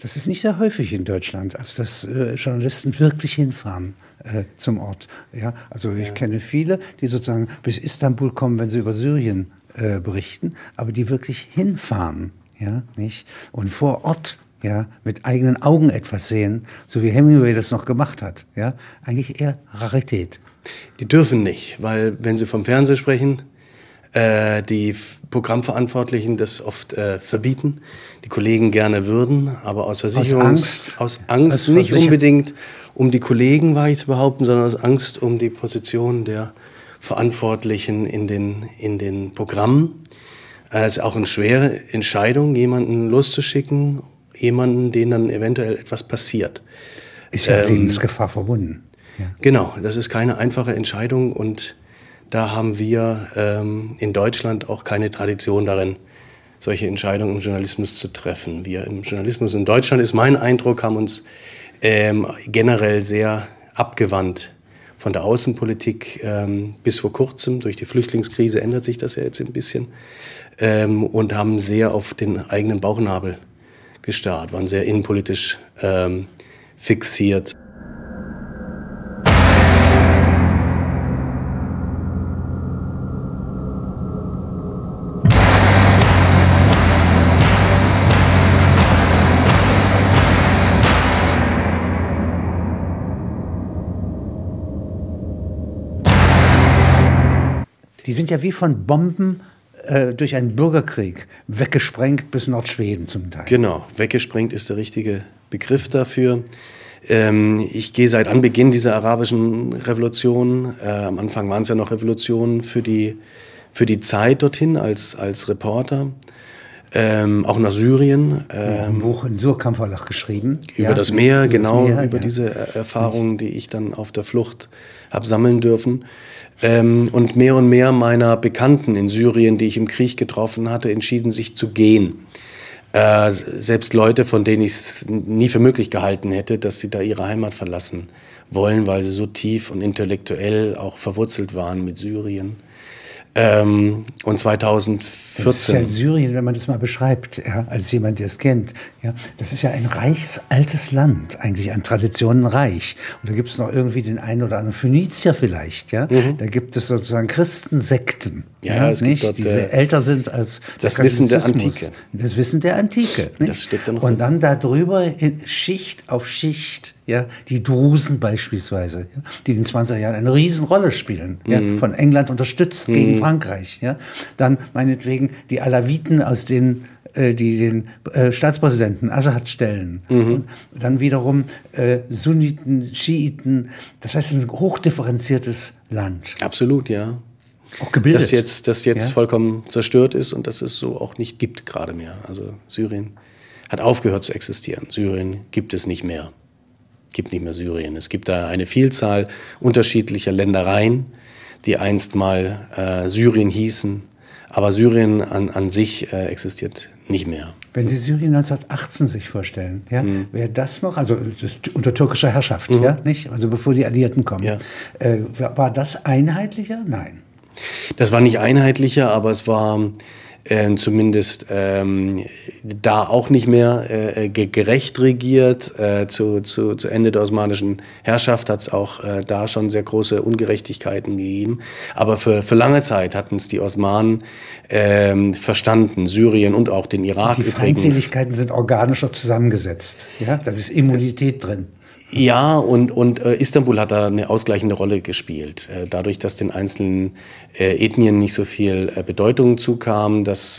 Das ist nicht sehr häufig in Deutschland, also dass Journalisten wirklich hinfahren zum Ort. Ja, also ich kenne viele, die sozusagen bis Istanbul kommen, wenn sie über Syrien berichten, aber die wirklich hinfahren, ja, nicht? Und vor Ort, ja, mit eigenen Augen etwas sehen, so wie Hemingway das noch gemacht hat, ja, eigentlich eher Rarität. Die dürfen nicht, weil wenn sie vom Fernsehen sprechen, die Programmverantwortlichen das oft verbieten, die Kollegen gerne würden, aber aus Angst nicht unbedingt um die Kollegen, war ich zu behaupten, sondern aus Angst um die Position der Verantwortlichen in den Programmen. Es ist auch eine schwere Entscheidung, jemanden loszuschicken, jemanden, denen dann eventuell etwas passiert. Ist ja Lebensgefahr verbunden. Ja. Genau, das ist keine einfache Entscheidung und da haben wir in Deutschland auch keine Tradition darin, solche Entscheidungen im Journalismus zu treffen. Wir im Journalismus in Deutschland, ist mein Eindruck, haben uns generell sehr abgewandt von der Außenpolitik bis vor kurzem. Durch die Flüchtlingskrise ändert sich das ja jetzt ein bisschen und haben sehr auf den eigenen Bauchnabel gestarrt, waren sehr innenpolitisch fixiert. Die sind ja wie von Bomben durch einen Bürgerkrieg weggesprengt bis Nordschweden zum Teil. Genau, weggesprengt ist der richtige Begriff dafür. Ich gehe seit Anbeginn dieser arabischen Revolution, am Anfang waren es ja noch Revolutionen für die Zeit dorthin als Reporter, auch nach Syrien. Ein Buch in Surkamp Verlag geschrieben. Über das Meer, genau, über diese Erfahrungen, die ich dann auf der Flucht habe sammeln dürfen. Und mehr meiner Bekannten in Syrien, die ich im Krieg getroffen hatte, entschieden sich zu gehen. Selbst Leute, von denen ich es nie für möglich gehalten hätte, dass sie da ihre Heimat verlassen wollen, weil sie so tief und intellektuell auch verwurzelt waren mit Syrien. Und 2014... Das ist ja Syrien, wenn man das mal beschreibt, ja, als jemand, der es kennt. Ja, das ist ja ein reiches, altes Land, eigentlich an Traditionen reich. Und da gibt es noch irgendwie den einen oder anderen Phönizier vielleicht. Ja? Da gibt es sozusagen Christensekten, ja, es nicht? gibt dort, die älter sind als das Wissen der Antike. Das Wissen der Antike. Nicht? Das steht da noch. Und dann darüber Schicht auf Schicht, ja, die Drusen beispielsweise, ja, die in den 20er Jahren eine Riesenrolle spielen, ja, von England unterstützt gegen Frankreich. Ja. Dann meinetwegen die Alawiten, aus denen die den Staatspräsidenten Assad stellen. Und dann wiederum Sunniten, Schiiten. Das heißt, es ist ein hochdifferenziertes Land. Absolut, ja. Auch gebildet. Das jetzt vollkommen zerstört ist und dass es so auch nicht gibt gerade mehr. Also Syrien hat aufgehört zu existieren. Syrien gibt es nicht mehr. Gibt nicht mehr Syrien. Es gibt da eine Vielzahl unterschiedlicher Ländereien, die einst mal Syrien hießen. Aber Syrien an sich existiert nicht mehr. Wenn Sie Syrien 1918 sich vorstellen, ja, wäre das noch, also das unter türkischer Herrschaft, ja, nicht? Also bevor die Alliierten kommen, war das einheitlicher? Nein. Das war nicht einheitlicher, aber es war zumindest da auch nicht mehr gerecht regiert. Zu Ende der osmanischen Herrschaft hat es auch da schon sehr große Ungerechtigkeiten gegeben. Aber für lange Zeit hatten es die Osmanen verstanden, Syrien und auch den Irak übrigens. Die Feindseligkeiten sind organischer zusammengesetzt. Ja? Da ist Immunität drin. Ja, und Istanbul hat da eine ausgleichende Rolle gespielt. Dadurch, dass den einzelnen Ethnien nicht so viel Bedeutung zukam, dass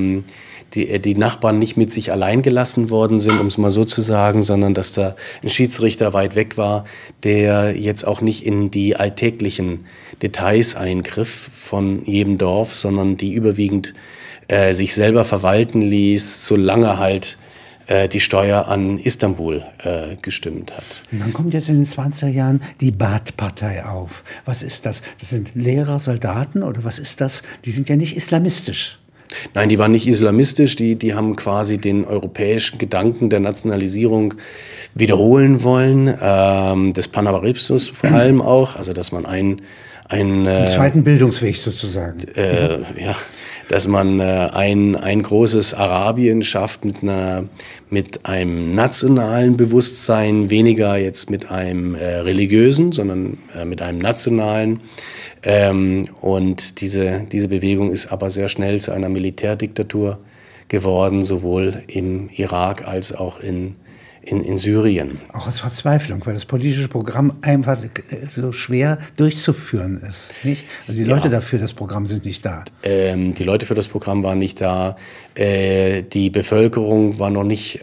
die Nachbarn nicht mit sich allein gelassen worden sind, um es mal so zu sagen, sondern dass da ein Schiedsrichter weit weg war, der jetzt auch nicht in die alltäglichen Details eingriff von jedem Dorf, sondern die überwiegend sich selber verwalten ließ, solange halt die Steuer an Istanbul gestimmt hat. Und dann kommt jetzt in den 20er Jahren die Baath-Partei auf. Was ist das? Das sind Lehrer, Soldaten oder was ist das? Die sind ja nicht islamistisch. Nein, die waren nicht islamistisch, die haben quasi den europäischen Gedanken der Nationalisierung wiederholen wollen, des Panarabismus vor allem auch, also dass man einen zweiten Bildungsweg sozusagen. Ja, dass man ein großes Arabien schafft mit einem nationalen Bewusstsein, weniger jetzt mit einem religiösen, sondern mit einem nationalen. Und diese Bewegung ist aber sehr schnell zu einer Militärdiktatur geworden, sowohl im Irak als auch in Syrien. Auch aus Verzweiflung, weil das politische Programm einfach so schwer durchzuführen ist. Nicht? Also die Leute dafür, das Programm sind nicht da. Die Leute für das Programm waren nicht da. Die Bevölkerung war noch nicht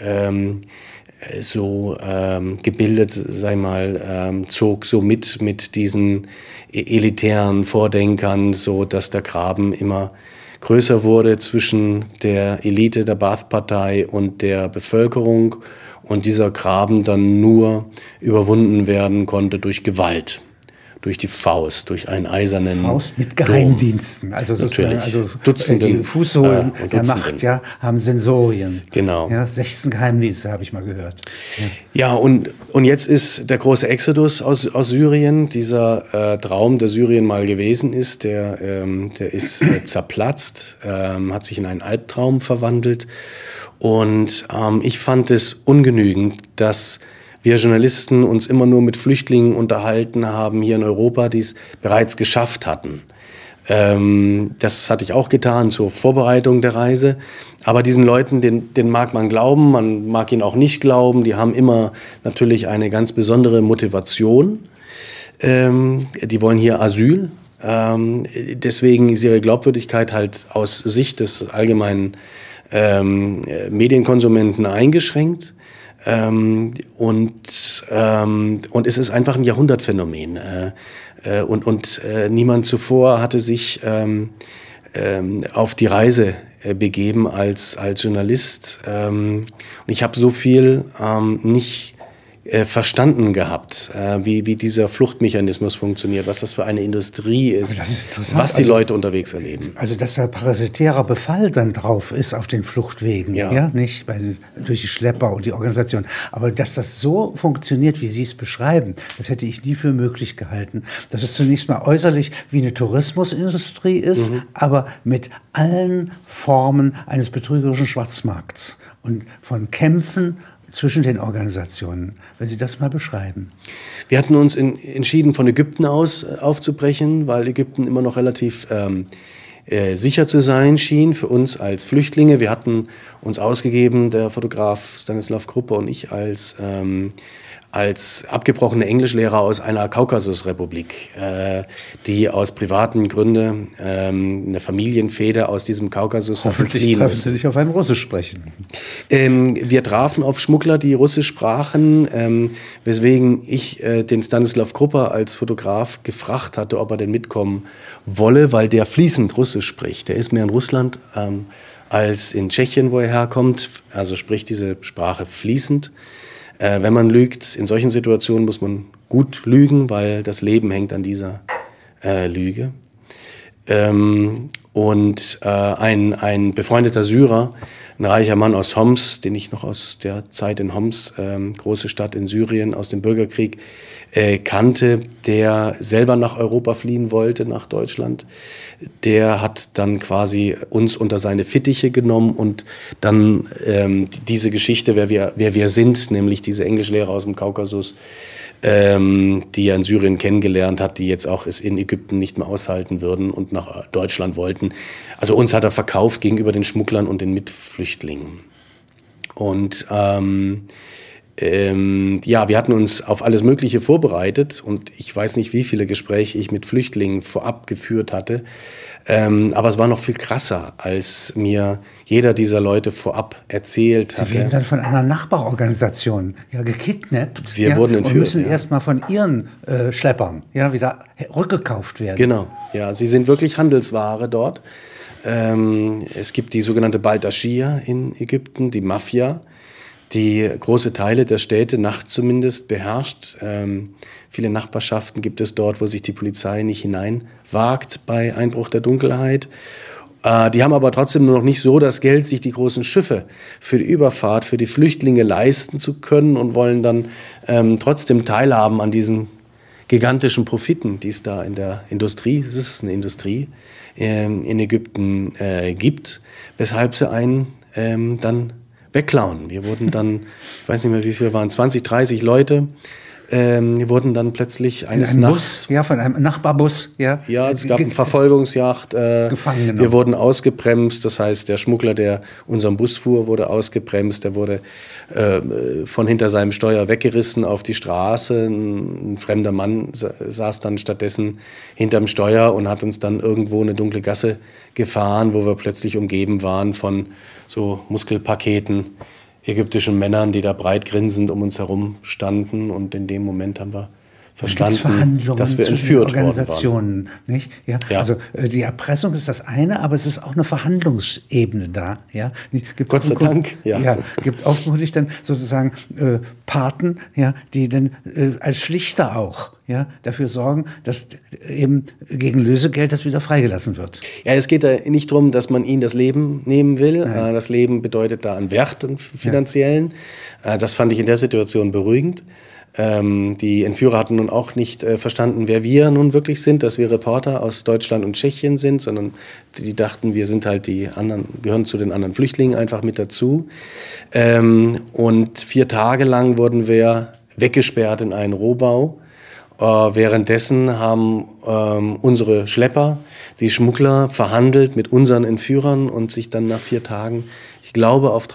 so gebildet, sag ich mal, zog so mit diesen elitären Vordenkern, so dass der Graben immer größer wurde zwischen der Elite der Ba'ath-Partei und der Bevölkerung und dieser Graben dann nur überwunden werden konnte durch Gewalt, durch die Faust, durch einen eisernen Faust mit Geheimdiensten, also sozusagen, also die Fußsohlen der Macht, ja, haben Sensorien. Genau. Ja, 16 Geheimdienste habe ich mal gehört. Ja, und jetzt ist der große Exodus aus Syrien, dieser Traum, der Syrien mal gewesen ist, der ist zerplatzt, hat sich in einen Albtraum verwandelt. Und ich fand es ungenügend, dass wir Journalisten uns immer nur mit Flüchtlingen unterhalten haben hier in Europa, die es bereits geschafft hatten. Das hatte ich auch getan zur Vorbereitung der Reise. Aber diesen Leuten, den mag man glauben, man mag ihn auch nicht glauben. Die haben immer natürlich eine ganz besondere Motivation. Die wollen hier Asyl. Deswegen ist ihre Glaubwürdigkeit halt aus Sicht des allgemeinen Medienkonsumenten eingeschränkt. Und es ist einfach ein Jahrhundertphänomen. Und niemand zuvor hatte sich auf die Reise begeben als Journalist. Und ich habe so viel nicht verstanden gehabt, wie dieser Fluchtmechanismus funktioniert, was das für eine Industrie ist, was die Leute unterwegs erleben. Also dass da parasitärer Befall dann drauf ist auf den Fluchtwegen, ja nicht durch die Schlepper und die Organisation, aber dass das so funktioniert, wie Sie es beschreiben, das hätte ich nie für möglich gehalten. Dass es zunächst mal äußerlich wie eine Tourismusindustrie ist, aber mit allen Formen eines betrügerischen Schwarzmarkts und von Kämpfen zwischen den Organisationen, wenn Sie das mal beschreiben. Wir hatten uns entschieden, von Ägypten aus aufzubrechen, weil Ägypten immer noch relativ sicher zu sein schien für uns als Flüchtlinge. Wir hatten uns ausgegeben, der Fotograf Stanislav Kruppe und ich, als abgebrochene Englischlehrer aus einer Kaukasusrepublik, die aus privaten Gründen eine Familienfehde aus diesem Kaukasus Hoffentlich treffen Sie sich auf ein Russisch sprechen. Wir trafen auf Schmuggler, die Russisch sprachen, weswegen ich den Stanislav Kruppe als Fotograf gefragt hatte, ob er denn mitkommen wolle, weil der fließend Russisch spricht. Der ist mehr in Russland als in Tschechien, wo er herkommt, also spricht diese Sprache fließend. Wenn man lügt, in solchen Situationen muss man gut lügen, weil das Leben hängt an dieser Lüge. Ein befreundeter Syrer, ein reicher Mann aus Homs, den ich noch aus der Zeit in Homs, große Stadt in Syrien, aus dem Bürgerkrieg, kannte, der selber nach Europa fliehen wollte, nach Deutschland, der hat dann quasi uns unter seine Fittiche genommen und dann diese Geschichte, wer wir sind, nämlich diese Englischlehrer aus dem Kaukasus, die er in Syrien kennengelernt hat, die jetzt auch es in Ägypten nicht mehr aushalten würden und nach Deutschland wollten. Also uns hat er verkauft gegenüber den Schmugglern und den Mitflüchtlingen. Und wir hatten uns auf alles Mögliche vorbereitet und ich weiß nicht, wie viele Gespräche ich mit Flüchtlingen vorab geführt hatte. Aber es war noch viel krasser, als mir jeder dieser Leute vorab erzählt hatte. Sie werden dann von einer Nachbarorganisation gekidnappt. Wir wurden entführt. Und müssen erst mal von ihren Schleppern wieder rückgekauft werden. Genau, ja, sie sind wirklich Handelsware dort. Es gibt die sogenannte Baldashir in Ägypten, die Mafia, die große Teile der Städte, nachts zumindest, beherrscht. Viele Nachbarschaften gibt es dort, wo sich die Polizei nicht hineinwagt bei Einbruch der Dunkelheit. Die haben aber trotzdem noch nicht so das Geld, sich die großen Schiffe für die Überfahrt, für die Flüchtlinge leisten zu können und wollen dann trotzdem teilhaben an diesen gigantischen Profiten, die es da in der Industrie, das ist eine Industrie, in Ägypten gibt, weshalb sie einen dann wegklauen. Wir wurden dann, ich weiß nicht mehr wie viele waren, 20, 30 Leute, wurden dann plötzlich eines Nachts... Ja, von einem Nachbarbus. Ja, ja, es gab eine Verfolgungsjagd. Gefangen genommen. Wir wurden ausgebremst, das heißt, der Schmuggler, der unseren Bus fuhr, wurde ausgebremst. Der wurde von hinter seinem Steuer weggerissen auf die Straße. Ein fremder Mann saß dann stattdessen hinterm Steuer und hat uns dann irgendwo eine dunkle Gasse gefahren, wo wir plötzlich umgeben waren von so Muskelpaketen, ägyptischen Männern, die da breit grinsend um uns herum standen. Und in dem Moment haben wir verstanden, dass wir entführt Organisationen, worden waren. Nicht? Ja, ja. Also die Erpressung ist das eine, aber es ist auch eine Verhandlungsebene da. Ja? Gott sei Dank. Ja. Ja, gibt offenkundig dann sozusagen Paten, ja, die dann als Schlichter auch dafür sorgen, dass eben gegen Lösegeld das wieder freigelassen wird. Ja, es geht da nicht darum, dass man ihnen das Leben nehmen will. Das Leben bedeutet da einen Wert, einen finanziellen. Ja. Das fand ich in der Situation beruhigend. Die Entführer hatten nun auch nicht verstanden, wer wir nun wirklich sind, dass wir Reporter aus Deutschland und Tschechien sind, sondern die dachten, wir sind halt die anderen, gehören zu den anderen Flüchtlingen einfach mit dazu. Und 4 Tage lang wurden wir weggesperrt in einen Rohbau. Währenddessen haben unsere Schlepper, die Schmuggler, verhandelt mit unseren Entführern und sich dann nach 4 Tagen, ich glaube, auf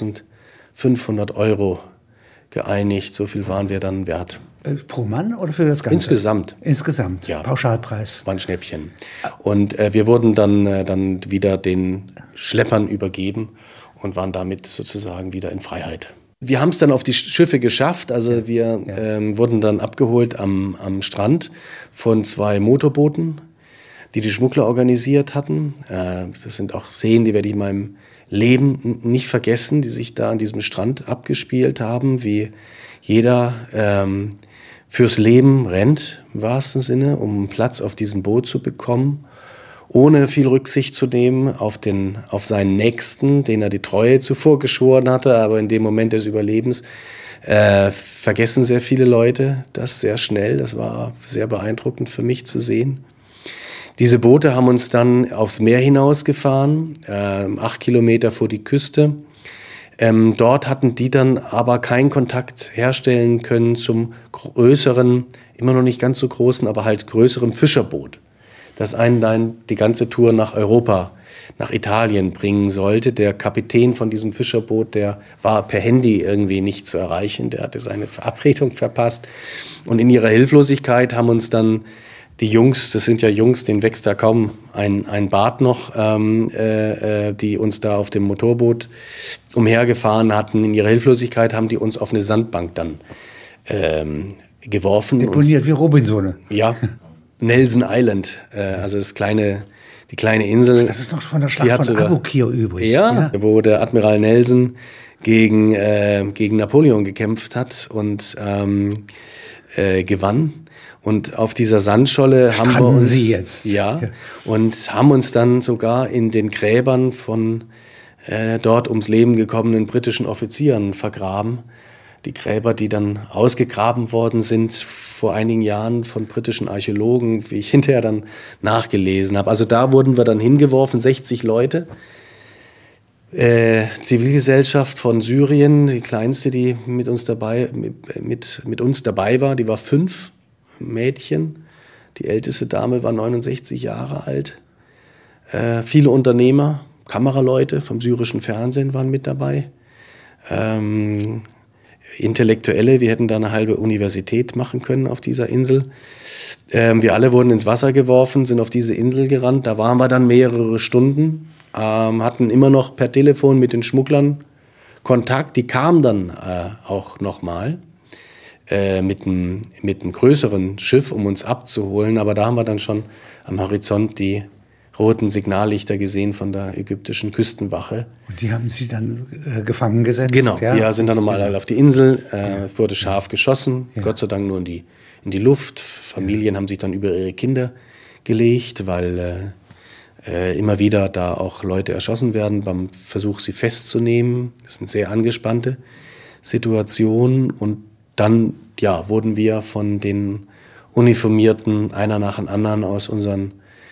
3.500 € geeinigt. So viel waren wir dann wert. Pro Mann oder für das Ganze? Insgesamt. Insgesamt, ja. Pauschalpreis. War ein Schnäppchen. Und wir wurden dann wieder den Schleppern übergeben und waren damit sozusagen wieder in Freiheit. Wir haben es dann auf die Schiffe geschafft. Also wir wurden dann abgeholt am Strand von 2 Motorbooten, die Schmuggler organisiert hatten. Das sind auch Szenen, die werde ich in meinem Leben nicht vergessen, die sich da an diesem Strand abgespielt haben, wie jeder fürs Leben rennt, im wahrsten Sinne, um einen Platz auf diesem Boot zu bekommen, ohne viel Rücksicht zu nehmen auf seinen Nächsten, den er die Treue zuvor geschworen hatte, aber in dem Moment des Überlebens vergessen sehr viele Leute das sehr schnell. Das war sehr beeindruckend für mich zu sehen. Diese Boote haben uns dann aufs Meer hinausgefahren, 8 Kilometer vor die Küste. Dort hatten die dann aber keinen Kontakt herstellen können zum größeren, immer noch nicht ganz so großen, aber halt größeren Fischerboot, das einen dann die ganze Tour nach Europa, nach Italien bringen sollte. Der Kapitän von diesem Fischerboot, der war per Handy irgendwie nicht zu erreichen, der hatte seine Verabredung verpasst. Und in ihrer Hilflosigkeit haben uns dann die Jungs, das sind ja Jungs, denen wächst da kaum ein Bart noch, die uns da auf dem Motorboot umhergefahren hatten. In ihrer Hilflosigkeit haben die uns auf eine Sandbank dann geworfen. Deponiert wie Robinsone. Ja, Nelson Island, also die kleine Insel. Das ist noch von der Schlacht von Abukir übrig. Ja, wo der Admiral Nelson gegen Napoleon gekämpft hat und gewann. Und auf dieser Sandscholle haben wir uns und haben uns dann sogar in den Gräbern von dort ums Leben gekommenen britischen Offizieren vergraben. Die Gräber, die dann ausgegraben worden sind vor einigen Jahren von britischen Archäologen, wie ich hinterher dann nachgelesen habe. Also da wurden wir dann hingeworfen, 60 Leute. Zivilgesellschaft von Syrien, die kleinste, die mit uns dabei war, die war 5 Mädchen. Die älteste Dame war 69 Jahre alt. Viele Unternehmer, Kameraleute vom syrischen Fernsehen waren mit dabei. Intellektuelle, wir hätten da eine halbe Universität machen können auf dieser Insel. Wir alle wurden ins Wasser geworfen, sind auf diese Insel gerannt. Da waren wir dann mehrere Stunden, hatten immer noch per Telefon mit den Schmugglern Kontakt. Die kamen dann auch nochmal mit einem größeren Schiff, um uns abzuholen. Aber da haben wir dann schon am Horizont die roten Signallichter gesehen von der ägyptischen Küstenwache. Und die haben Sie dann gefangen gesetzt? Genau, die sind dann nochmal auf die Insel. Es wurde scharf geschossen, Gott sei Dank nur in die Luft. Familien haben sich dann über ihre Kinder gelegt, weil immer wieder da auch Leute erschossen werden beim Versuch, sie festzunehmen. Das ist eine sehr angespannte Situation. Und dann wurden wir von den Uniformierten, einer nach dem anderen aus unseren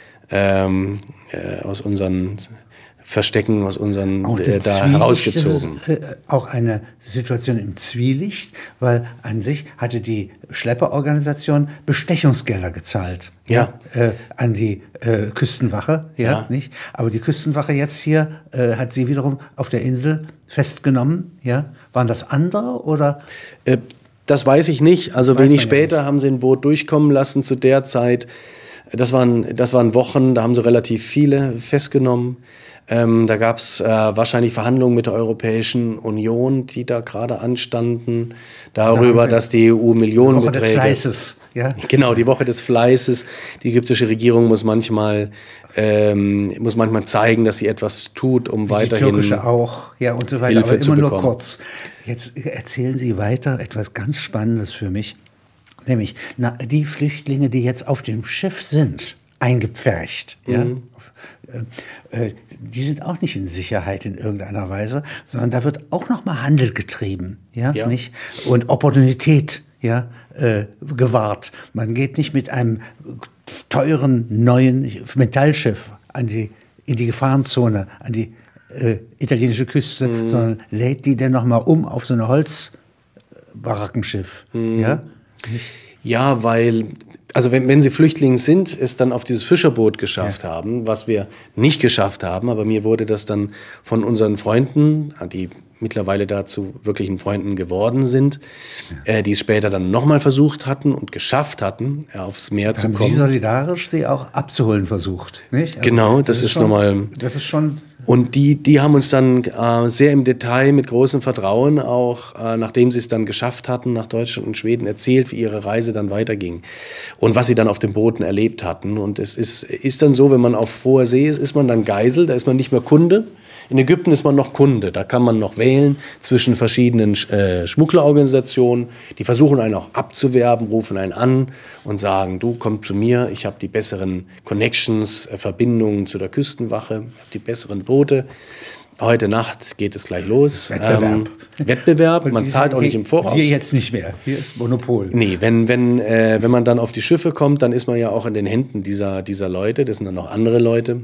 Verstecken, aus unseren da herausgezogen. Das ist auch eine Situation im Zwielicht, weil an sich hatte die Schlepperorganisation Bestechungsgelder gezahlt an die Küstenwache, nicht? Aber die Küstenwache jetzt hier hat sie wiederum auf der Insel festgenommen. Ja? Waren das andere oder? Das weiß ich nicht. Also wenig später haben sie ein Boot durchkommen lassen zu der Zeit. Das waren Wochen, da haben sie relativ viele festgenommen. Da gab es wahrscheinlich Verhandlungen mit der Europäischen Union, die da gerade anstanden, darüber, dass die EU Millionenbeträge... Die Woche des Fleißes, ja? Genau, die Woche des Fleißes. Die ägyptische Regierung muss manchmal zeigen, dass sie etwas tut, um weiterhin... Die türkische auch, ja, und so weiter, Hilfe aber immer nur bekommen. kurz. Jetzt erzählen Sie weiter etwas ganz Spannendes für mich, nämlich die Flüchtlinge, die jetzt auf dem Schiff sind, eingepfercht, die sind auch nicht in Sicherheit in irgendeiner Weise, sondern da wird auch noch mal Handel getrieben, nicht? Und Opportunität, gewahrt. Man geht nicht mit einem teuren neuen Metallschiff in die Gefahrenzone, an die italienische Küste, sondern lädt die dann noch mal auf so ein Holzbarackenschiff, Ja, weil, also wenn sie Flüchtlinge sind, es dann auf dieses Fischerboot geschafft haben, was wir nicht geschafft haben, aber mir wurde das dann von unseren Freunden, die mittlerweile dazu wirklichen Freunden geworden sind, die es später dann nochmal versucht hatten und geschafft hatten, aufs Meer zu kommen. Haben Sie solidarisch sie auch abzuholen versucht, nicht? Also genau, das ist nochmal... Das ist schon... Und die haben uns dann sehr im Detail mit großem Vertrauen auch, nachdem sie es dann geschafft hatten, nach Deutschland und Schweden erzählt, wie ihre Reise dann weiterging und was sie dann auf den Booten erlebt hatten. Und es ist dann so, wenn man auf hoher See ist man dann Geisel, da ist man nicht mehr Kunde. In Ägypten ist man noch Kunde, da kann man noch wählen zwischen verschiedenen Schmugglerorganisationen, die versuchen einen auch abzuwerben, rufen einen an und sagen, du komm zu mir, ich habe die besseren Connections, Verbindungen zu der Küstenwache, ich habe die besseren Boote. Heute Nacht geht es gleich los. Wettbewerb, man zahlt auch nicht im Voraus. Hier jetzt nicht mehr, hier ist Monopol. Nee, wenn man dann auf die Schiffe kommt, dann ist man ja auch in den Händen dieser Leute, das sind dann noch andere Leute.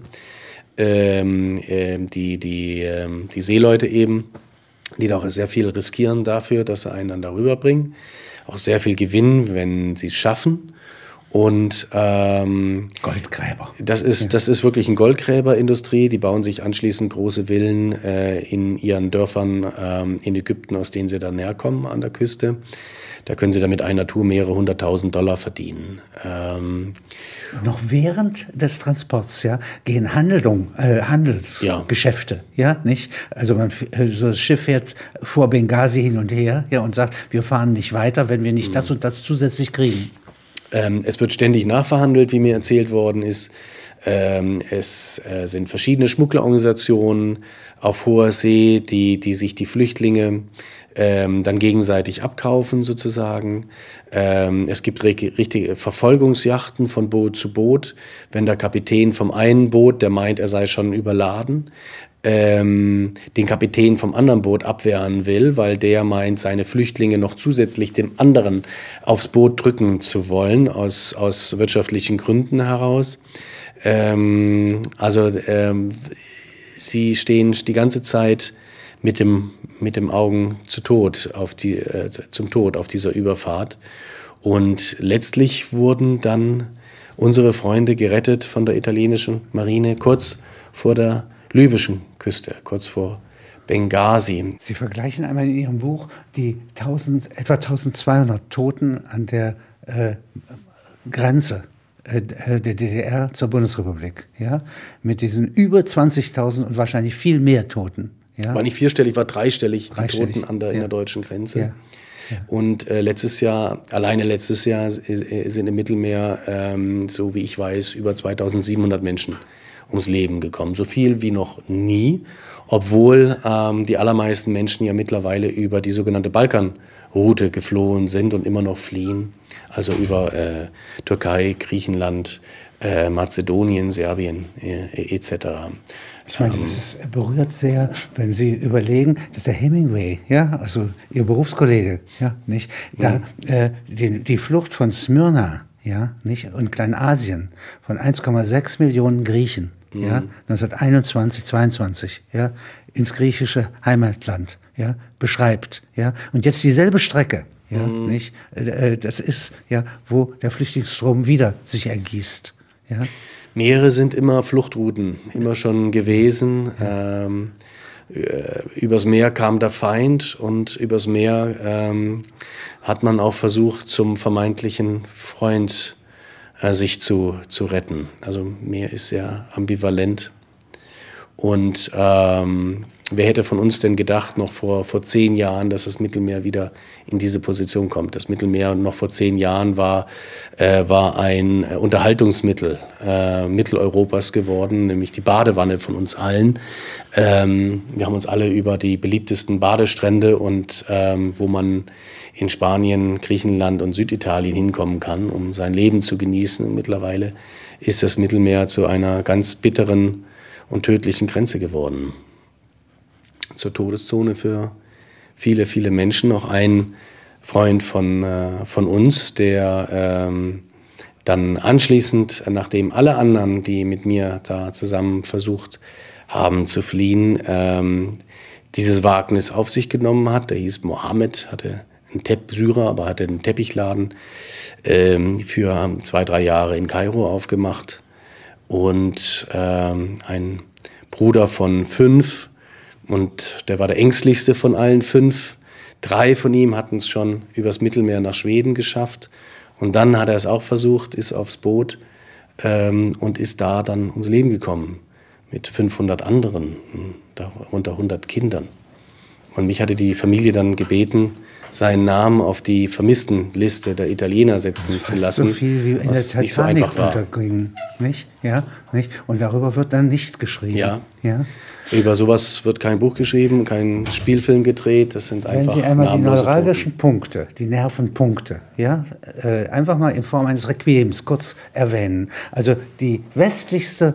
Die Seeleute eben, die doch sehr viel riskieren dafür, dass sie einen dann darüber bringen. Auch sehr viel gewinnen, wenn sie es schaffen. Und Goldgräber. Das ist wirklich eine Goldgräberindustrie. Die bauen sich anschließend große Villen in ihren Dörfern in Ägypten, aus denen sie dann herkommen an der Küste. Da können sie dann mit einer Tour mehrere 100.000 $ verdienen. Noch während des Transports gehen Handelsgeschäfte, nicht? Also so das Schiff fährt vor Benghazi hin und her und sagt, wir fahren nicht weiter, wenn wir nicht das und das zusätzlich kriegen. Es wird ständig nachverhandelt, wie mir erzählt worden ist. Es sind verschiedene Schmugglerorganisationen auf hoher See, die sich die Flüchtlinge dann gegenseitig abkaufen sozusagen. Es gibt richtige Verfolgungsjachten von Boot zu Boot, wenn der Kapitän vom einen Boot, der meint, er sei schon überladen, den Kapitän vom anderen Boot abwehren will, weil der meint, seine Flüchtlinge noch zusätzlich dem anderen aufs Boot drücken zu wollen, aus wirtschaftlichen Gründen heraus. Sie stehen die ganze Zeit mit dem Augen zum Tod auf dieser Überfahrt. Und letztlich wurden dann unsere Freunde gerettet von der italienischen Marine kurz vor der libyschen Küste, kurz vor Benghazi. Sie vergleichen einmal in Ihrem Buch die etwa 1200 Toten an der Grenze der DDR zur Bundesrepublik, mit diesen über 20.000 und wahrscheinlich viel mehr Toten. Ja? War nicht vierstellig, war dreistellig, die Toten in der deutschen Grenze. Ja. Ja. Und alleine letztes Jahr sind im Mittelmeer, so wie ich weiß, über 2.700 Menschen ums Leben gekommen. So viel wie noch nie, obwohl die allermeisten Menschen ja mittlerweile über die sogenannte Balkanroute geflohen sind und immer noch fliehen. Also über Türkei, Griechenland, Mazedonien, Serbien etc. Ich meine, das berührt sehr, wenn Sie überlegen, dass der Hemingway, also Ihr Berufskollege, nicht, da die Flucht von Smyrna, ja, nicht? Und Kleinasien von 1,6 Millionen Griechen, ja, 1921, 22, ja, ins griechische Heimatland, ja, beschreibt, ja. Und jetzt dieselbe Strecke, ja, nicht? Das ist, ja, wo der Flüchtlingsstrom wieder sich ergießt, ja. Meere sind immer Fluchtrouten, immer schon gewesen. Übers Meer kam der Feind und übers Meer hat man auch versucht, zum vermeintlichen Freund sich zu retten. Also Meer ist sehr ambivalent. Und wer hätte von uns denn gedacht, noch vor 10 Jahren, dass das Mittelmeer wieder in diese Position kommt? Das Mittelmeer noch vor 10 Jahren war ein Unterhaltungsmittel Mitteleuropas geworden, nämlich die Badewanne von uns allen. Wir haben uns alle über die beliebtesten Badestrände und wo man in Spanien, Griechenland und Süditalien hinkommen kann, um sein Leben zu genießen. Und mittlerweile ist das Mittelmeer zu einer ganz bitteren und tödlichen Grenze geworden. Zur Todeszone für viele, viele Menschen. Auch ein Freund von uns, der dann anschließend, nachdem alle anderen, die mit mir da zusammen versucht haben zu fliehen, dieses Wagnis auf sich genommen hat. Der hieß Mohammed, hatte Syrer, aber hatte einen Teppichladen für 2-3 Jahre in Kairo aufgemacht. Und ein Bruder von 5, und der war der ängstlichste von allen 5. 3 von ihm hatten es schon übers Mittelmeer nach Schweden geschafft. Und dann hat er es auch versucht, ist aufs Boot und ist da dann ums Leben gekommen mit 500 anderen, darunter 100 Kindern. Und mich hatte die Familie dann gebeten, seinen Namen auf die Vermisstenliste der Italiener setzen zu lassen. So viel wie in der Titanic unterging, nicht? Ja, nicht? Und darüber wird dann nicht geschrieben. Ja. Ja. Über sowas wird kein Buch geschrieben, kein Spielfilm gedreht. Das sind einfach Wenn Sie einmal die neuralgischen Toten. Punkte, die Nervenpunkte, ja, einfach mal in Form eines Requiems kurz erwähnen. Also der westlichste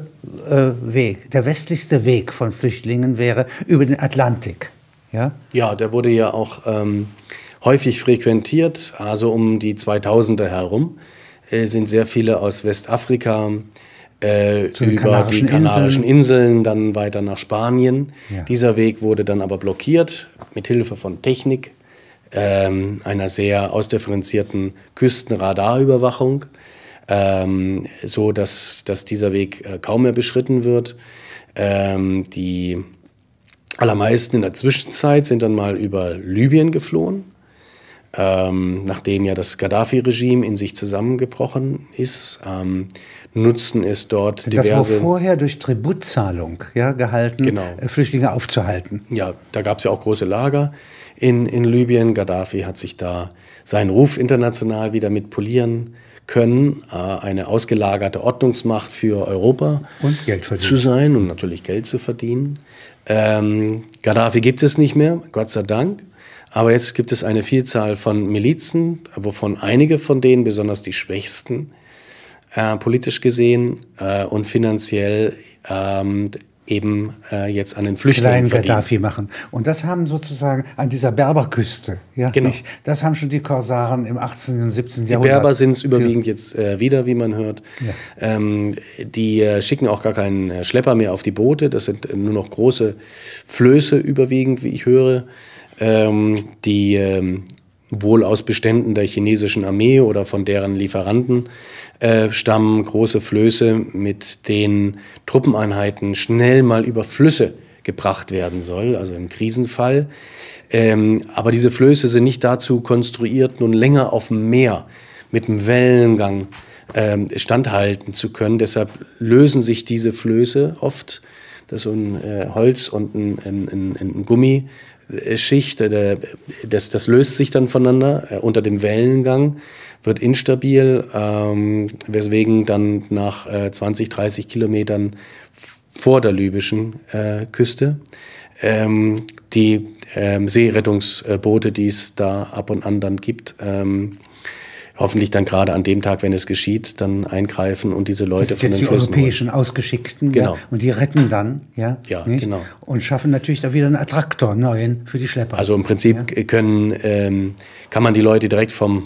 Weg von Flüchtlingen wäre über den Atlantik. Ja, ja, der wurde ja auch häufig frequentiert. Also um die 2000er herum sind sehr viele aus Westafrika über die Kanarischen Inseln, dann weiter nach Spanien. Ja. Dieser Weg wurde dann aber blockiert, mit Hilfe von Technik, einer sehr ausdifferenzierten Küstenradarüberwachung, so dass dieser Weg kaum mehr beschritten wird. Die allermeisten in der Zwischenzeit sind dann mal über Libyen geflohen, nachdem ja das Gaddafi-Regime in sich zusammengebrochen ist. Nutzten es dort diverse... Das war vorher durch Tributzahlung gehalten, genau, Flüchtlinge aufzuhalten. Ja, da gab es ja auch große Lager in Libyen. Gaddafi hat sich da seinen Ruf international wieder mit polieren können, eine ausgelagerte Ordnungsmacht für Europa und Geld zu sein und natürlich Geld zu verdienen. Gaddafi gibt es nicht mehr, Gott sei Dank. Aber jetzt gibt es eine Vielzahl von Milizen, wovon einige von denen, besonders die schwächsten, politisch gesehen und finanziell eben jetzt an den Flüchtlingen verdienen. Gaddafi machen. Und das haben sozusagen an dieser Berberküste, ja, genau, das haben schon die Korsaren im 18. und 17. Die Jahrhundert. Die Berber sind es überwiegend jetzt wieder, wie man hört. Ja. Die schicken auch gar keinen Schlepper mehr auf die Boote. Das sind nur noch große Flöße überwiegend, wie ich höre, die wohl aus Beständen der chinesischen Armee oder von deren Lieferanten stammen, große Flöße, mit denen Truppeneinheiten schnell mal über Flüsse gebracht werden soll, also im Krisenfall. Aber diese Flöße sind nicht dazu konstruiert, nun länger auf dem Meer mit dem Wellengang standhalten zu können. Deshalb lösen sich diese Flöße oft, das ist so ein Holz und ein Gummischicht, das löst sich dann voneinander unter dem Wellengang, wird instabil, weswegen dann nach 20, 30 Kilometern vor der libyschen Küste die Seerettungsboote, die es da ab und an dann gibt, hoffentlich dann gerade an dem Tag, wenn es geschieht, dann eingreifen und diese Leute von den Flüssen holen. Das sind die europäischen Ausgeschickten, genau, ja, und die retten dann, ja, nicht? Genau, und schaffen natürlich da wieder einen Attraktor, neuen für die Schlepper. Also im Prinzip kann man die Leute direkt vom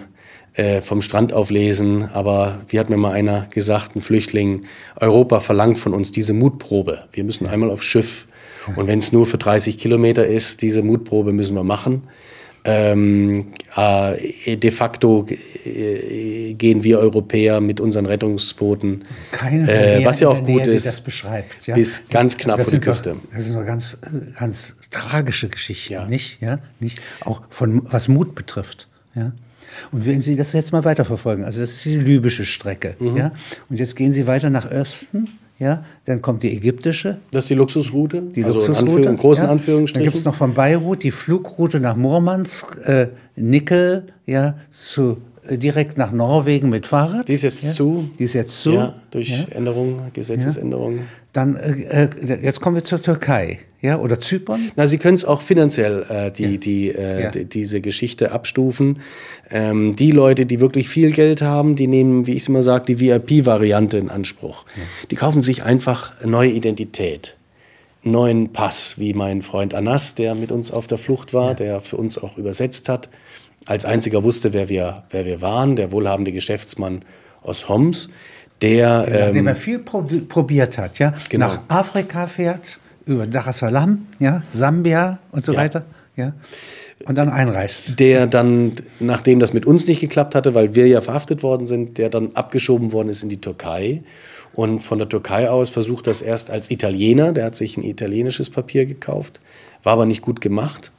vom Strand auflesen. Aber wie hat mir mal einer gesagt, ein Flüchtling, Europa verlangt von uns diese Mutprobe. Wir müssen einmal aufs Schiff. Und wenn es nur für 30 Kilometer ist, diese Mutprobe müssen wir machen. De facto gehen wir Europäer mit unseren Rettungsbooten, was ja auch gut ist, das beschreibt, ja? bis ganz knapp vor die Küste. Das sind doch ganz, ganz tragische Geschichten, nicht? Ja? Nicht? Auch von was Mut betrifft. Ja? Und wenn Sie das jetzt mal weiterverfolgen, also das ist die libysche Strecke, ja? Und jetzt gehen Sie weiter nach Osten. Ja, dann kommt die ägyptische. Das ist die Luxusroute? Die Luxusroute. In großen ja. Anführungsstrichen. Dann gibt es noch von Beirut die Flugroute nach Murmansk, Nickel, ja, direkt nach Norwegen mit Fahrrad. Die ist jetzt zu. Die ist jetzt zu. Ja, durch Gesetzesänderungen. Dann, jetzt kommen wir zur Türkei, ja, oder Zypern. Na, Sie können es auch finanziell diese Geschichte abstufen. Die Leute, die wirklich viel Geld haben, die nehmen, wie ich es immer sage, die VIP-Variante in Anspruch. Ja. Die kaufen sich einfach neue Identität, neuen Pass, wie mein Freund Anas, der mit uns auf der Flucht war, der für uns auch übersetzt hat, als einziger wusste, wer wir waren, der wohlhabende Geschäftsmann aus Homs, nachdem er viel probiert hat, ja, genau, nach Afrika fährt, über Dar es Salaam, ja, Sambia und so weiter, ja, und dann einreist. Der dann, nachdem das mit uns nicht geklappt hatte, weil wir ja verhaftet worden sind, der dann abgeschoben worden ist in die Türkei und von der Türkei aus versucht das erst als Italiener, der hat sich ein italienisches Papier gekauft, war aber nicht gut gemacht.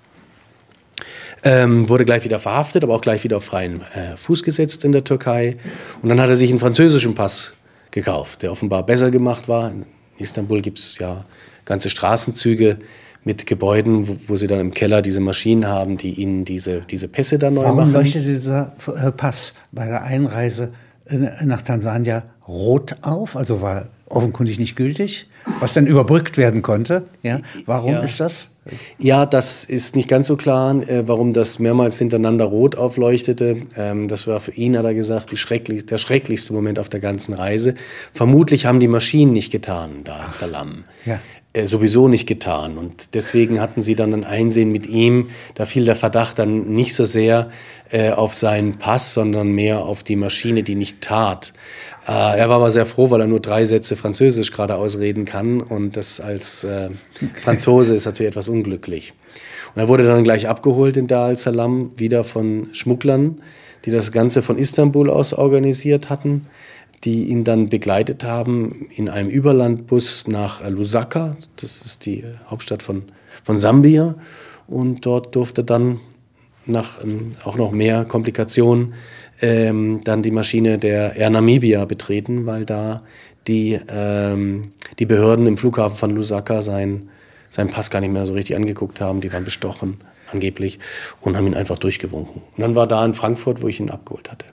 Wurde gleich wieder verhaftet, aber auch gleich wieder auf freien Fuß gesetzt in der Türkei. Und dann hat er sich einen französischen Pass gekauft, der offenbar besser gemacht war. In Istanbul gibt es ja ganze Straßenzüge mit Gebäuden, wo sie dann im Keller diese Maschinen haben, die ihnen diese Pässe dann neu machen. Warum leuchtet dieser Pass bei der Einreise nach Tansania rot auf? Also war offenkundig nicht gültig, was dann überbrückt werden konnte. Ja? Warum ist das? Ja, das ist nicht ganz so klar, warum das mehrmals hintereinander rot aufleuchtete. Das war für ihn, hat er gesagt, der schrecklichste Moment auf der ganzen Reise. Vermutlich haben die Maschinen nicht getan, Dar es Salaam. Ja. Sowieso nicht getan. Und deswegen hatten sie dann ein Einsehen mit ihm. Da fiel der Verdacht dann nicht so sehr auf seinen Pass, sondern mehr auf die Maschine, die nicht tat. Er war aber sehr froh, weil er nur 3 Sätze Französisch gerade ausreden kann. Und das als Franzose ist natürlich etwas unglücklich. Und er wurde dann gleich abgeholt in Dar es Salaam, wieder von Schmugglern, die das Ganze von Istanbul aus organisiert hatten, die ihn dann begleitet haben in einem Überlandbus nach Lusaka. Das ist die Hauptstadt von Sambia. Und dort durfte dann nach auch noch mehr Komplikationen dann die Maschine der Air Namibia betreten, weil da die Behörden im Flughafen von Lusaka seinen Pass gar nicht mehr so richtig angeguckt haben. Die waren bestochen, angeblich, und haben ihn einfach durchgewunken. Und dann war da in Frankfurt, wo ich ihn abgeholt hatte.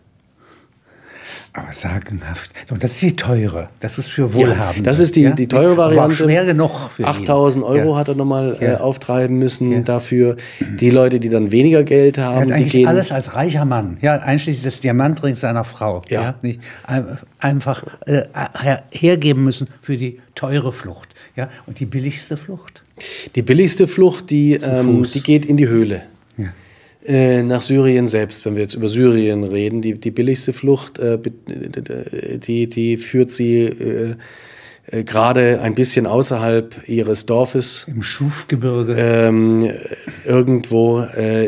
Aber sagenhaft. Und das ist die teure. Das ist für Wohlhabende. Ja, das ist die teure Variante. Aber schwer genug für 8.000 Euro hat er nochmal auftreiben müssen dafür. Die Leute, die dann weniger Geld haben, er hat eigentlich alles als reicher Mann, einschließlich des Diamantrings seiner Frau, nicht einfach hergeben müssen für die teure Flucht. Ja? Und die billigste Flucht? Die billigste Flucht, die geht in die Höhle. Ja. Nach Syrien selbst, wenn wir jetzt über Syrien reden, die billigste Flucht, die führt sie gerade ein bisschen außerhalb ihres Dorfes. Im Schufgebirge. Irgendwo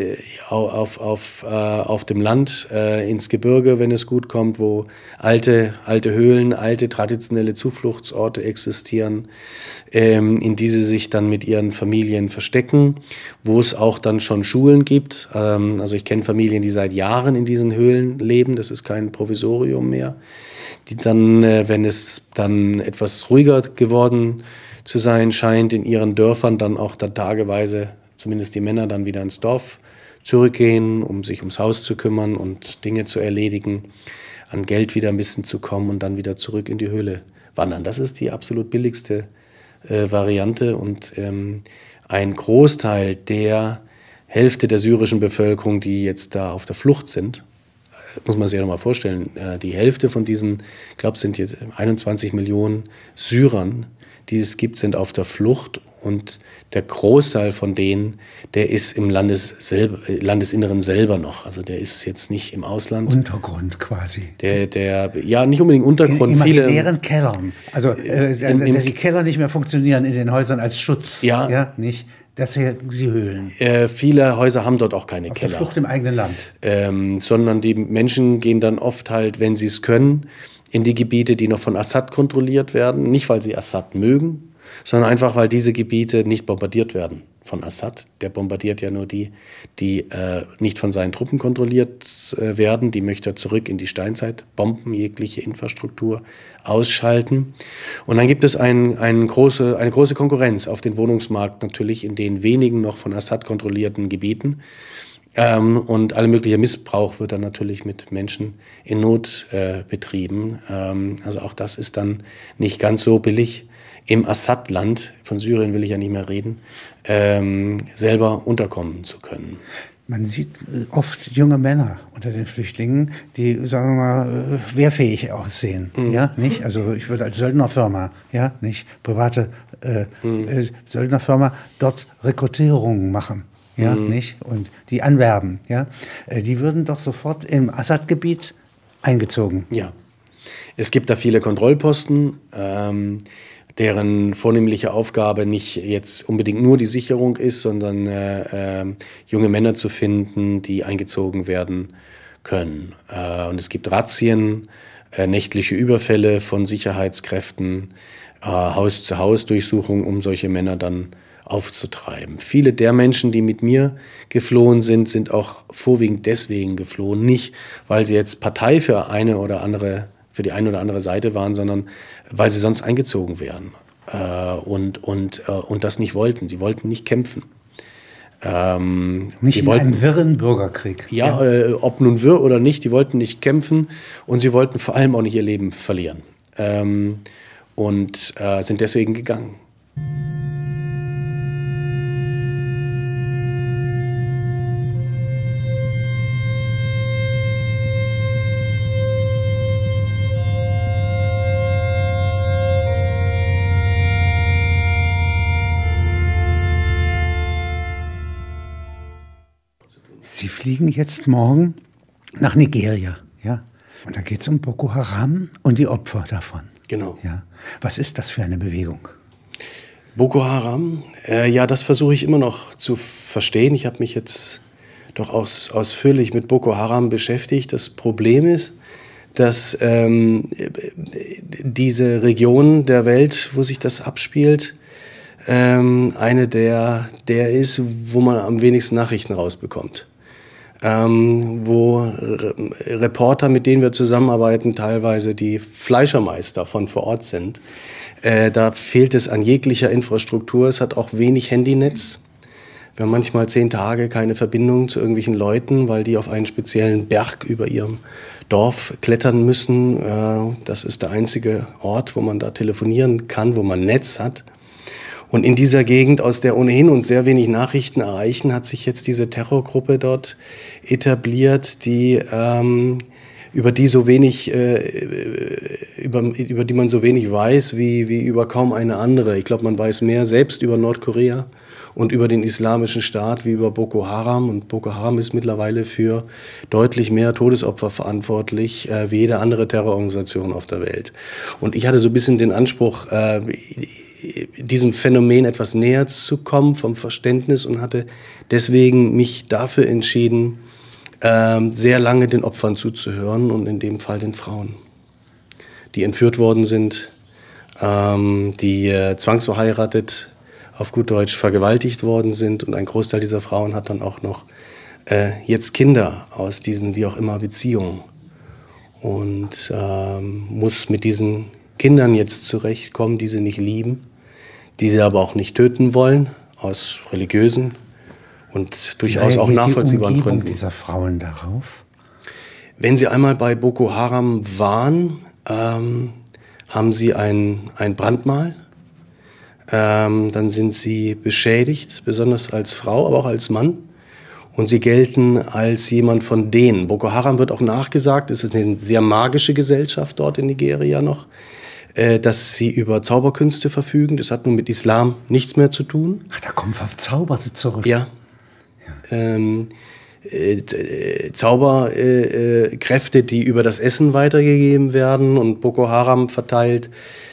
auf dem Land, ins Gebirge, wenn es gut kommt, wo alte Höhlen, alte traditionelle Zufluchtsorte existieren, in die sie sich dann mit ihren Familien verstecken, wo es auch dann schon Schulen gibt. Also ich kenne Familien, die seit Jahren in diesen Höhlen leben, das ist kein Provisorium mehr, die dann, wenn es dann etwas ruhiger geworden zu sein scheint, in ihren Dörfern dann auch da tageweise, zumindest die Männer, dann wieder ins Dorf zurückgehen, um sich ums Haus zu kümmern und Dinge zu erledigen, an Geld wieder ein bisschen zu kommen und dann wieder zurück in die Höhle wandern. Das ist die absolut billigste Variante und ein Großteil der Hälfte der syrischen Bevölkerung, die jetzt da auf der Flucht sind, muss man sich ja noch mal vorstellen, die Hälfte von diesen, ich glaube, es sind jetzt 21 Millionen Syrern, die es gibt, sind auf der Flucht und der Großteil von denen, der ist im Landesinneren selber noch. Also der ist jetzt nicht im Ausland. Untergrund quasi. Ja, nicht unbedingt Untergrund. In imaginären Kellern. Also dass die Keller nicht mehr funktionieren in den Häusern als Schutz. Ja nicht. Das hier die Höhlen. Viele Häuser haben dort auch keine Keller. Auf der Flucht im eigenen Land. Sondern die Menschen gehen dann oft halt, wenn sie es können, in die Gebiete, die noch von Assad kontrolliert werden. Nicht, weil sie Assad mögen, sondern einfach, weil diese Gebiete nicht bombardiert werden von Assad. Der bombardiert ja nur die nicht von seinen Truppen kontrolliert werden. Die möchte er zurück in die Steinzeit bomben, jegliche Infrastruktur ausschalten. Und dann gibt es eine große Konkurrenz auf den Wohnungsmarkt natürlich in den wenigen noch von Assad kontrollierten Gebieten. Und alle mögliche Missbrauch wird dann natürlich mit Menschen in Not betrieben. Also auch das ist dann nicht ganz so billig, im Assad-Land, von Syrien will ich ja nicht mehr reden, selber unterkommen zu können. Man sieht oft junge Männer unter den Flüchtlingen, die, sagen wir mal, wehrfähig aussehen. Ja, nicht? Also ich würde als Söldnerfirma, ja, nicht private Söldnerfirma dort Rekrutierungen machen. Ja, nicht? Und die anwerben. Ja? Die würden doch sofort im Assad-Gebiet eingezogen. Ja, es gibt da viele Kontrollposten, deren vornehmliche Aufgabe nicht jetzt unbedingt nur die Sicherung ist, sondern junge Männer zu finden, die eingezogen werden können. Und es gibt Razzien, nächtliche Überfälle von Sicherheitskräften, Haus-zu-Haus-Durchsuchungen, um solche Männer dann aufzutreiben. Viele der Menschen, die mit mir geflohen sind, sind auch vorwiegend deswegen geflohen. Nicht, weil sie jetzt Partei für die eine oder andere Seite waren, sondern weil sie sonst eingezogen wären und das nicht wollten. Sie wollten nicht kämpfen. Nicht in einem wirren Bürgerkrieg. Ja, ob nun wirr oder nicht, die wollten nicht kämpfen und sie wollten vor allem auch nicht ihr Leben verlieren und sind deswegen gegangen. Sie fliegen jetzt morgen nach Nigeria, ja? Und da geht es um Boko Haram und die Opfer davon. Genau. Ja. Was ist das für eine Bewegung? Boko Haram, ja, das versuche ich immer noch zu verstehen. Ich habe mich jetzt doch ausführlich mit Boko Haram beschäftigt. Das Problem ist, dass diese Region der Welt, wo sich das abspielt, eine der ist, wo man am wenigsten Nachrichten rausbekommt. Wo Reporter, mit denen wir zusammenarbeiten, teilweise die Fleischermeister von vor Ort sind. Da fehlt es an jeglicher Infrastruktur. Es hat auch wenig Handynetz. Wir haben manchmal 10 Tage keine Verbindung zu irgendwelchen Leuten, weil die auf einen speziellen Berg über ihrem Dorf klettern müssen. Das ist der einzige Ort, wo man da telefonieren kann, wo man Netz hat. Und in dieser Gegend, aus der ohnehin uns sehr wenig Nachrichten erreichen, hat sich jetzt diese Terrorgruppe dort etabliert, über die man so wenig weiß wie über kaum eine andere. Ich glaube, man weiß mehr selbst über Nordkorea und über den Islamischen Staat wie über Boko Haram. Und Boko Haram ist mittlerweile für deutlich mehr Todesopfer verantwortlich wie jede andere Terrororganisation auf der Welt. Und ich hatte so ein bisschen den Anspruch, diesem Phänomen etwas näher zu kommen vom Verständnis und hatte deswegen mich dafür entschieden, sehr lange den Opfern zuzuhören und in dem Fall den Frauen, die entführt worden sind, die zwangsverheiratet, auf gut Deutsch vergewaltigt worden sind, und ein Großteil dieser Frauen hat dann auch noch jetzt Kinder aus diesen wie auch immer Beziehungen und muss mit diesen Kindern jetzt zurechtkommen, die sie nicht lieben, die sie aber auch nicht töten wollen, aus religiösen und durchaus auch nachvollziehbaren Gründen. Wie reagiert die Umgebung dieser Frauen darauf? Wenn sie einmal bei Boko Haram waren, haben sie ein Brandmal. Dann sind sie beschädigt, besonders als Frau, aber auch als Mann. Und sie gelten als jemand von denen. Boko Haram wird auch nachgesagt, es ist eine sehr magische Gesellschaft dort in Nigeria noch. dass sie über Zauberkünste verfügen. Das hat nun mit Islam nichts mehr zu tun. Ach, da kommen Verzauberte zurück. Ja. Zauberkräfte, die über das Essen weitergegeben werden und Boko Haram verteilt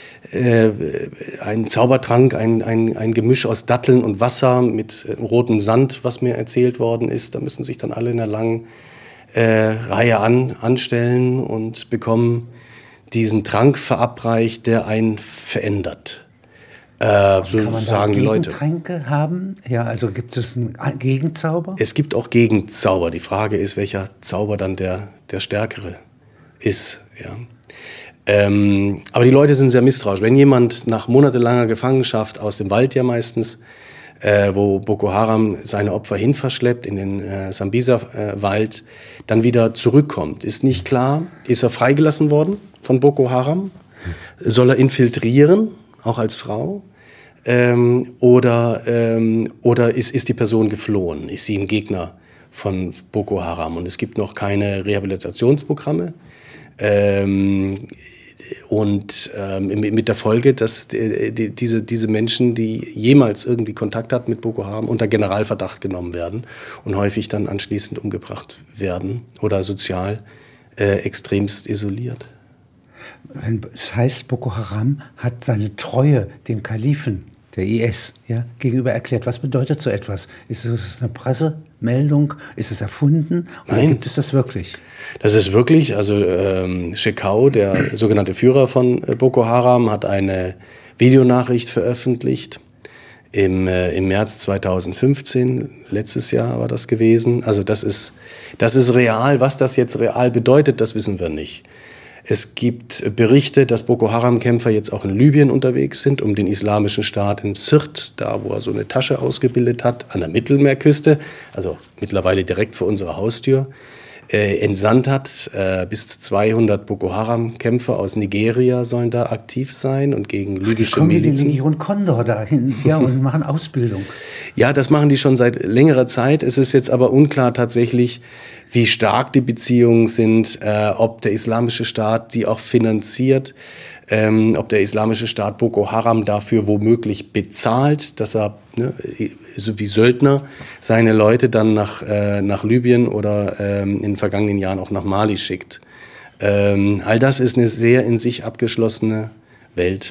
ein Zaubertrank, ein Gemisch aus Datteln und Wasser mit rotem Sand, was mir erzählt worden ist. Da müssen sich dann alle in einer langen Reihe anstellen und bekommen diesen Trank verabreicht, der einen verändert. So kann man sagen da die Leute. Gegentränke haben? Ja, also gibt es einen Gegenzauber? Es gibt auch Gegenzauber. Die Frage ist, welcher Zauber dann der stärkere ist. Ja. Aber die Leute sind sehr misstrauisch. Wenn jemand nach monatelanger Gefangenschaft aus dem Wald ja meistens, wo Boko Haram seine Opfer hinverschleppt, in den Sambisa-Wald, dann wieder zurückkommt, ist nicht klar, ist er freigelassen worden von Boko Haram? Soll er infiltrieren, auch als Frau? Oder ist die Person geflohen? Ist sie ein Gegner von Boko Haram? Und es gibt noch keine Rehabilitationsprogramme. Mit der Folge, dass diese Menschen, die jemals irgendwie Kontakt hatten mit Boko Haram, unter Generalverdacht genommen werden und häufig dann anschließend umgebracht werden oder sozial extremst isoliert. Das heißt, Boko Haram hat seine Treue dem Kalifen, der IS, ja, gegenüber erklärt. Was bedeutet so etwas? Ist es eine Pressemeldung? Ist es erfunden? Oder Nein. Gibt es das wirklich? Das ist wirklich, also Shekau, der sogenannte Führer von Boko Haram, hat eine Videonachricht veröffentlicht im März 2015, letztes Jahr war das gewesen. Also das ist real. Was das jetzt real bedeutet, das wissen wir nicht. Es gibt Berichte, dass Boko Haram-Kämpfer jetzt auch in Libyen unterwegs sind, um den Islamischen Staat in Sirte, da wo er so eine Tasche ausgebildet hat, an der Mittelmeerküste, also mittlerweile direkt vor unserer Haustür, entsandt hat. Bis zu 200 Boko Haram-Kämpfer aus Nigeria sollen da aktiv sein und gegen libysche Kommen die Milizen. Legion Condor dahin, ja, und machen Ausbildung? Ja, das machen die schon seit längerer Zeit. Es ist jetzt aber unklar tatsächlich, wie stark die Beziehungen sind, ob der Islamische Staat die auch finanziert, ob der Islamische Staat Boko Haram dafür womöglich bezahlt, dass er, so wie Söldner, seine Leute dann nach Libyen oder in den vergangenen Jahren auch nach Mali schickt. All das ist eine sehr in sich abgeschlossene Welt.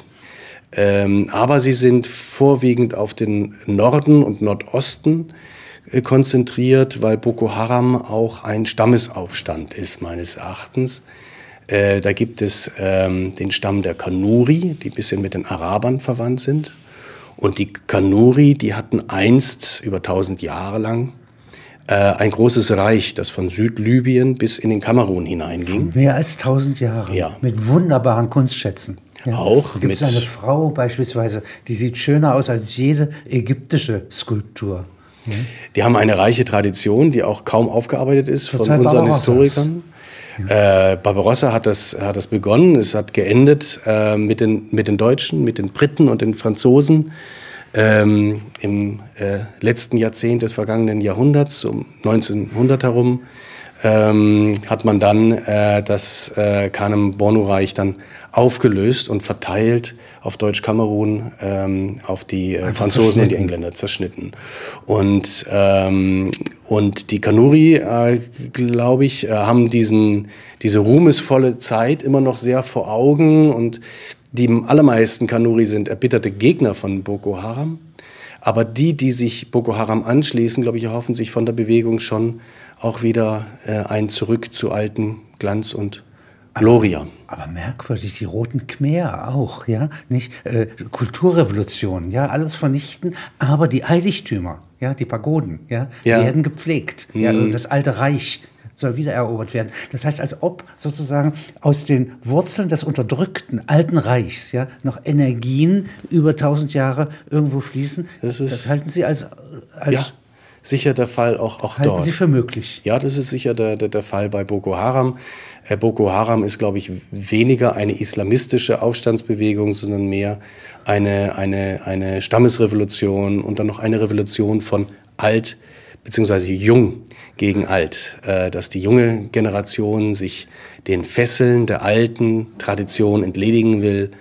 Aber sie sind vorwiegend auf den Norden und Nordosten konzentriert, weil Boko Haram auch ein Stammesaufstand ist, meines Erachtens. Da gibt es den Stamm der Kanuri, die ein bisschen mit den Arabern verwandt sind. Und die Kanuri, die hatten einst, über 1000 Jahre lang, ein großes Reich, das von Südlibyen bis in den Kamerun hineinging. Mehr als 1000 Jahre, Ja. mit wunderbaren Kunstschätzen. Ja. Auch Gibt es mit- eine Frau beispielsweise, die sieht schöner aus als jede ägyptische Skulptur. Ja. Die haben eine reiche Tradition, die auch kaum aufgearbeitet ist Zur von Zeit unseren Barbarossas. Historikern. Barbarossa hat das begonnen, es hat geendet mit den Deutschen, mit den Briten und den Franzosen. Im letzten Jahrzehnt des vergangenen Jahrhunderts, um 1900 herum, hat man dann das Kanem-Borno-Reich dann aufgelöst und verteilt auf Deutsch-Kamerun, auf die Franzosen und die Engländer zerschnitten. Und die Kanuri, glaube ich, haben diese ruhmesvolle Zeit immer noch sehr vor Augen. Und die allermeisten Kanuri sind erbitterte Gegner von Boko Haram. Aber die sich Boko Haram anschließen, glaube ich, erhoffen sich von der Bewegung schon auch wieder ein Zurück zu alten Glanz und Gloria. Aber merkwürdig, die Roten Khmer auch, ja, nicht? Kulturrevolution, ja, alles vernichten, aber die Heiligtümer, ja, die Pagoden, ja, Ja. werden gepflegt. Ja, das alte Reich soll wiedererobert werden. Das heißt, als ob sozusagen aus den Wurzeln des unterdrückten alten Reichs, ja, noch Energien über 1000 Jahre irgendwo fließen. Das halten Sie als Ja, sicher der Fall auch halten dort. Sie für möglich. Ja, das ist sicher der Fall bei Boko Haram. Boko Haram ist, glaube ich, weniger eine islamistische Aufstandsbewegung, sondern mehr eine Stammesrevolution und dann noch eine Revolution von alt bzw. jung gegen alt. Dass die junge Generation sich den Fesseln der alten Tradition entledigen will,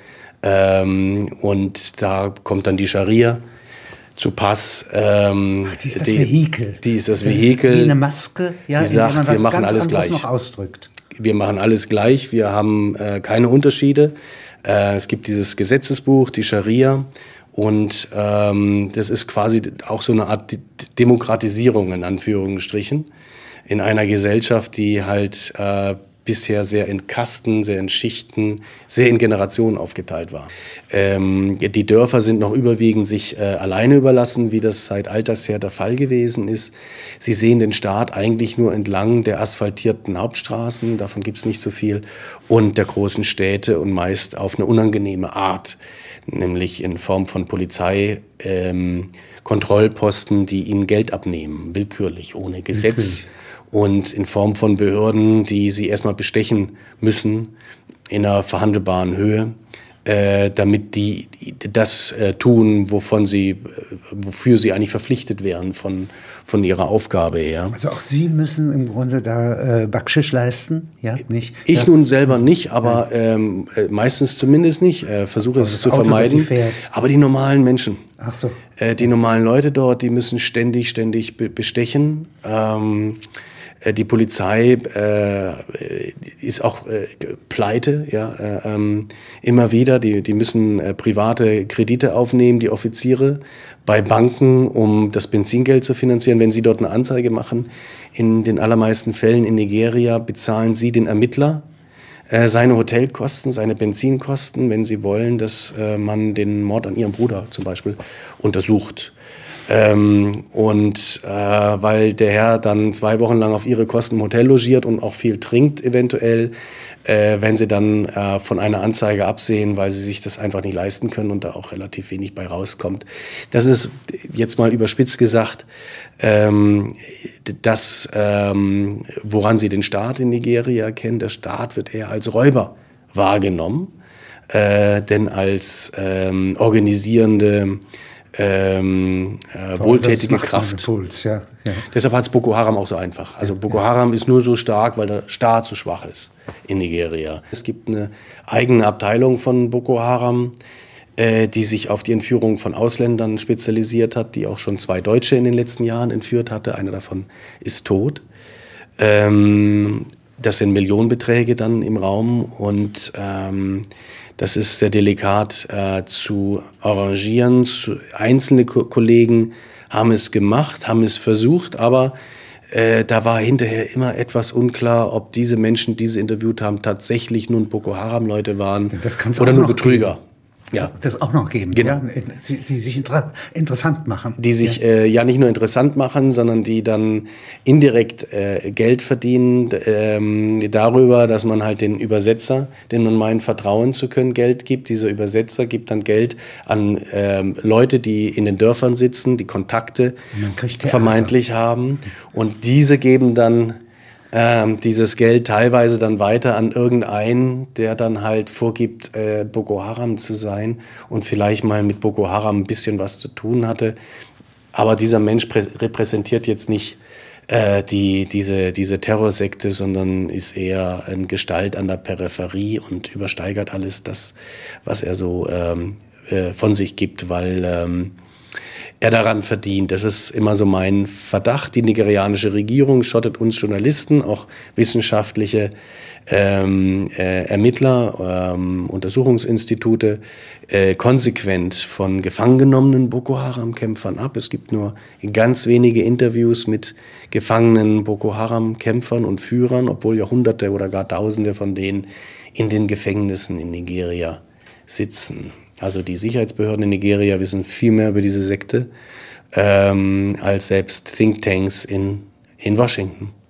Und da kommt dann die Scharia zu Pass. Die ist das Vehikel. Die ist das Vehikel. Ist wie eine Maske, ja, die sagt, wir machen ganz alles anderes gleich. noch ausdrückt. Wir machen alles gleich, wir haben keine Unterschiede. Es gibt dieses Gesetzesbuch, die Scharia. Und das ist quasi auch so eine Art Demokratisierung in Anführungsstrichen in einer Gesellschaft, die halt bisher sehr in Kasten, sehr in Schichten, sehr in Generationen aufgeteilt war. Die Dörfer sind noch überwiegend sich alleine überlassen, wie das seit alters her der Fall gewesen ist. Sie sehen den Staat eigentlich nur entlang der asphaltierten Hauptstraßen, davon gibt es nicht so viel, und der großen Städte und meist auf eine unangenehme Art, nämlich in Form von Polizei, Kontrollposten, die ihnen Geld abnehmen, willkürlich, ohne Gesetz. Und in Form von Behörden, die sie erstmal bestechen müssen in einer verhandelbaren Höhe, damit die das tun, wofür sie eigentlich verpflichtet wären von ihrer Aufgabe her. Also auch Sie müssen im Grunde da Backschisch leisten, ja? Nicht? Ich nun selber nicht, aber meistens zumindest nicht. Versuche es zu vermeiden. Aber die normalen Menschen. Ach so. Die normalen Leute dort, die müssen ständig bestechen. Die Polizei ist auch pleite, ja, immer wieder. Die müssen private Kredite aufnehmen, die Offiziere, bei Banken, um das Benzingeld zu finanzieren. Wenn sie dort eine Anzeige machen, in den allermeisten Fällen in Nigeria bezahlen sie den Ermittler seine Hotelkosten, seine Benzinkosten, wenn sie wollen, dass man den Mord an ihrem Bruder zum Beispiel untersucht. Weil der Herr dann 2 Wochen lang auf ihre Kosten im Hotel logiert und auch viel trinkt eventuell, wenn sie dann von einer Anzeige absehen, weil sie sich das einfach nicht leisten können und da auch relativ wenig bei rauskommt. Das ist jetzt mal überspitzt gesagt, das, woran sie den Staat in Nigeria kennen. Der Staat wird eher als Räuber wahrgenommen, denn als organisierende wohltätige Kraft. Impuls, ja. Deshalb hat es Boko Haram auch so einfach. Also Boko Haram ist nur so stark, weil der Staat so schwach ist in Nigeria. Es gibt eine eigene Abteilung von Boko Haram, die sich auf die Entführung von Ausländern spezialisiert hat, die auch schon 2 Deutsche in den letzten Jahren entführt hatte. Einer davon ist tot. Das sind Millionenbeträge dann im Raum und das ist sehr delikat zu arrangieren. Einzelne Kollegen haben es gemacht, haben es versucht, aber da war hinterher immer etwas unklar, ob diese Menschen, die sie interviewt haben, tatsächlich nun Boko Haram-Leute waren oder nur Betrüger. Geben. Ja. Das auch noch geben, genau. Ja? Die sich interessant machen. Die sich ja nicht nur interessant machen, sondern die dann indirekt Geld verdienen darüber, dass man halt den Übersetzer, den man meint, vertrauen zu können, Geld gibt. Dieser Übersetzer gibt dann Geld an Leute, die in den Dörfern sitzen, die Kontakte vermeintlich haben. Und diese geben dann dieses Geld teilweise dann weiter an irgendeinen, der dann halt vorgibt, Boko Haram zu sein und vielleicht mal mit Boko Haram ein bisschen was zu tun hatte. Aber dieser Mensch repräsentiert jetzt nicht diese Terrorsekte, sondern ist eher eine Gestalt an der Peripherie und übersteigert alles das, was er so von sich gibt, weil er daran verdient. Das ist immer so mein Verdacht. Die nigerianische Regierung schottet uns Journalisten, auch wissenschaftliche Ermittler, Untersuchungsinstitute konsequent von gefangen genommenen Boko Haram-Kämpfern ab. Es gibt nur ganz wenige Interviews mit gefangenen Boko Haram-Kämpfern und Führern, obwohl ja Hunderte oder gar Tausende von denen in den Gefängnissen in Nigeria sitzen. Also die Sicherheitsbehörden in Nigeria wissen viel mehr über diese Sekte als selbst Thinktanks in Washington.